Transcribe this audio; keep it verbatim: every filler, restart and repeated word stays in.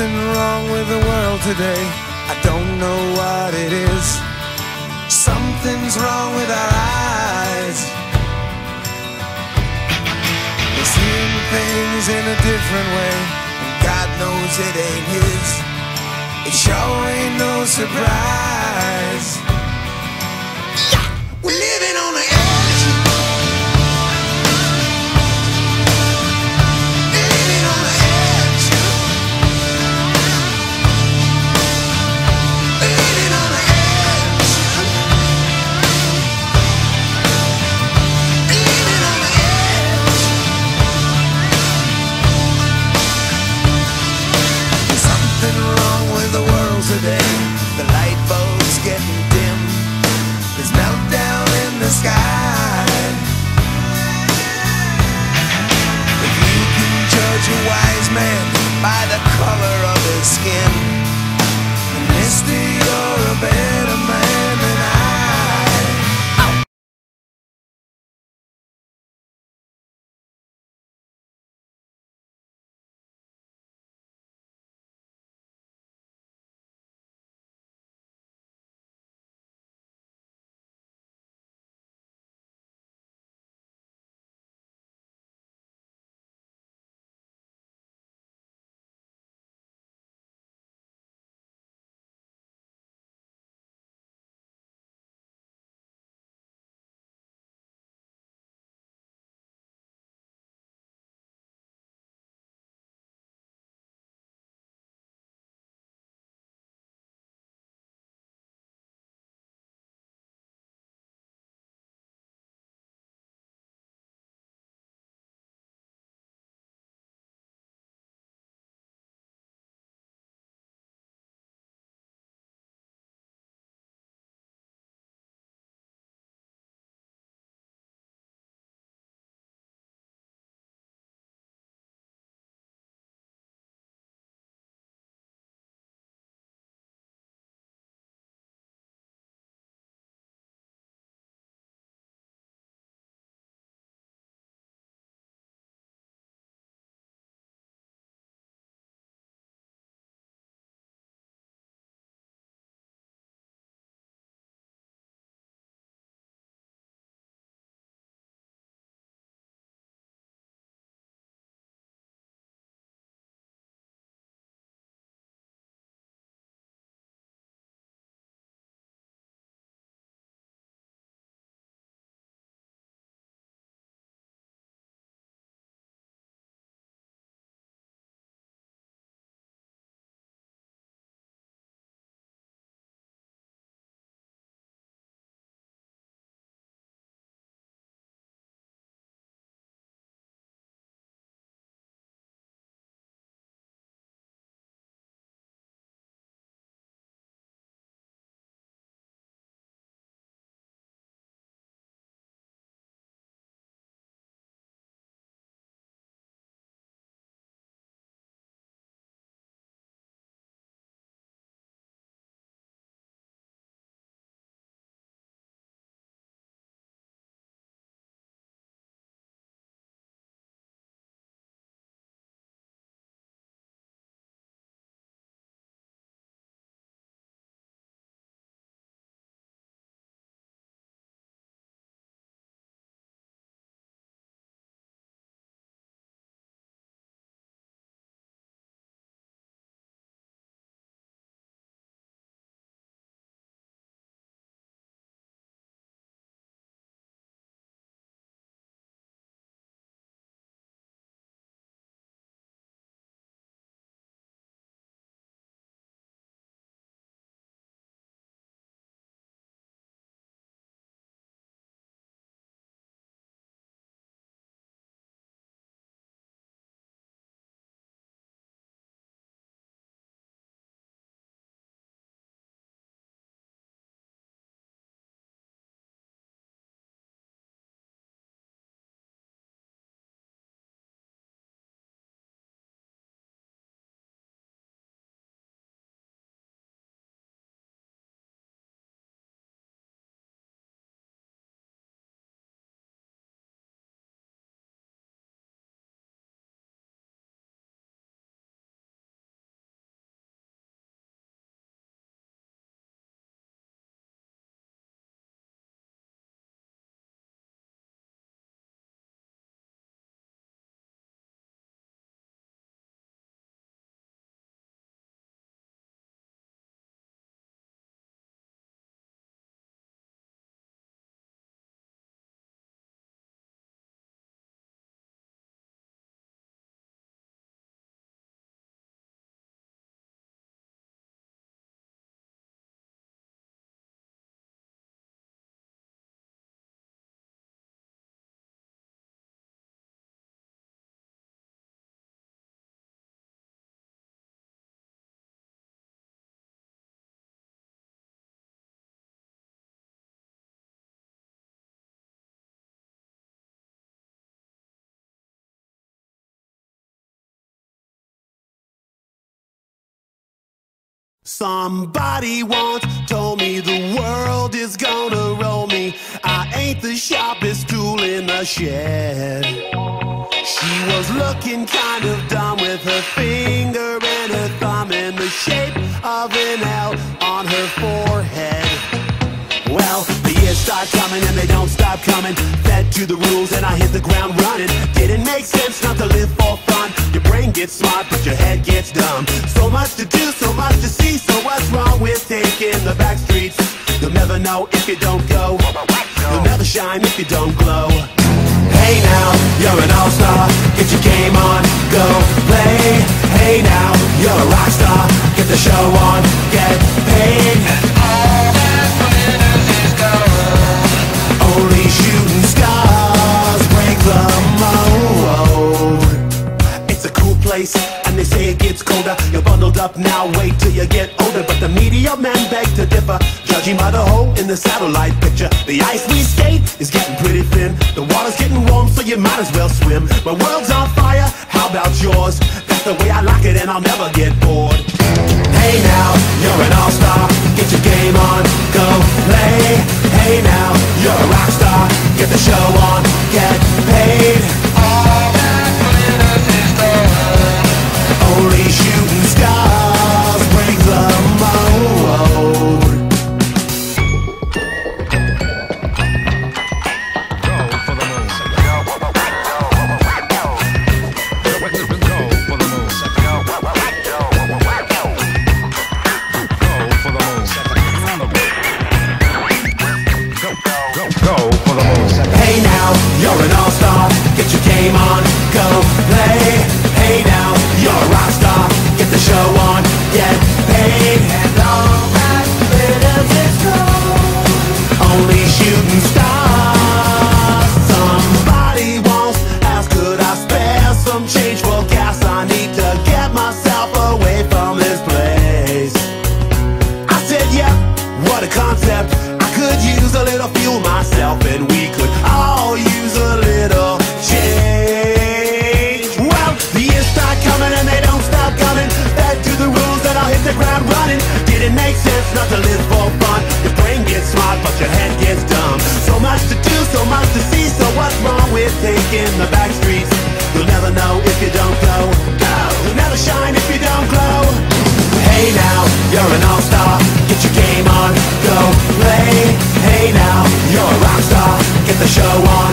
something wrong with the world today. I don't know what it is. Something's wrong with our eyes. We're seeing things in a different way, and God knows it ain't His. It sure ain't no surprise. We're living on the edge. Living on the edge. Living on the edge. Living on the edge. There's something wrong with the world today. The light bulb Somebody once told me the world is gonna roll me. I ain't the sharpest tool in the shed. She was looking kind of dumb with her finger and her thumb in the shape of an L on her forehead. Well, the years start coming and they don't stop coming. Fed to the rules and I hit the ground running. Didn't make sense not to live for fun. Your brain gets smart but your head gets dumb. So much to do, so much to see. So what's wrong with taking the back streets? You'll never know if you don't go. You'll never shine if you don't glow. Hey now, you're an all-star. Get your game on, go play. Hey now, you're a rock star. Get the show on, get paid. And all that glitters is gold. Only shooting stars break the mold. It's a cool place, and they say it gets colder. You're bundled up now, wait till you get older. But the media men beg to differ, judging by the hole in the satellite picture. The ice we skate is getting pretty thin. The water's getting warm, so you might as well swim. My world's on fire, how about yours? That's the way I like it and I'll never get bored. Hey now, you're an all-star. Get your game on, go play. Hey now, you're a rock star. Get the show on, get paid. All that glitters is gold. Only shooting stars break the mold. Hey now, you're an all-star. Get your game on, go play. Hey now, you're a rock star. Get the show on, get paid. And all that glitters is gold. Only shooting stars. Somebody once asked, could I spare some change for gas? I need to get myself away from this place. I said, yeah, what a concept. I could use a little fuel myself, and we could all use a little change. Well, the years start coming and they don't stop coming. Back to the rules that I'll hit the ground running. Didn't make sense not to live for fun. Your brain gets smart but your head gets dumb. So much to do, so much to see. So what's wrong with taking the back streets? You'll never know if you don't go. Go! You'll never shine if you don't glow. Hey now, you're an all-star. Get your game on, go play. Hey now, you're a rock star. Get the show on.